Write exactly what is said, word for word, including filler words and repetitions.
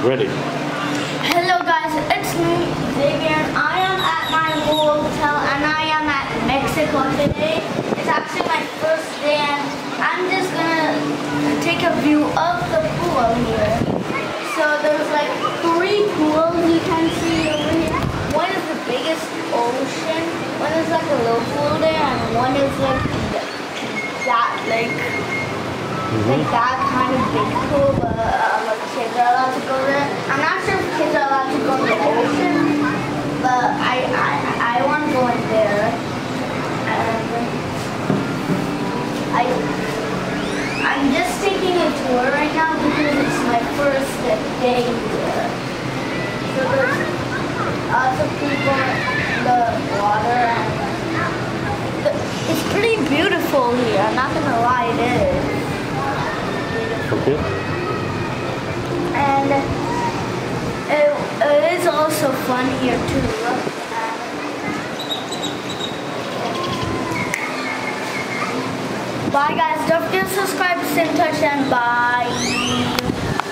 Ready? Hello guys, it's me, Xavier, and I am at my hotel and I am at Mexico today. It's actually my first day and I'm just gonna take a view of the pool here. So there's like three pools you can see over here. One is the biggest ocean, one is like a little pool there, and one is like that like Mm-hmm. like that kind of big pool, but uh, like kids are allowed to go there. I'm not sure if kids are allowed to go in the ocean, but I I, I want to go in there. And I I'm just taking a tour right now because it's my first day here. So there's lots of people in the water, and the, it's pretty beautiful here. I'm not gonna lie, it is. Okay. And it, it is also fun here too. Bye guys, don't forget to subscribe, stay in touch, and bye.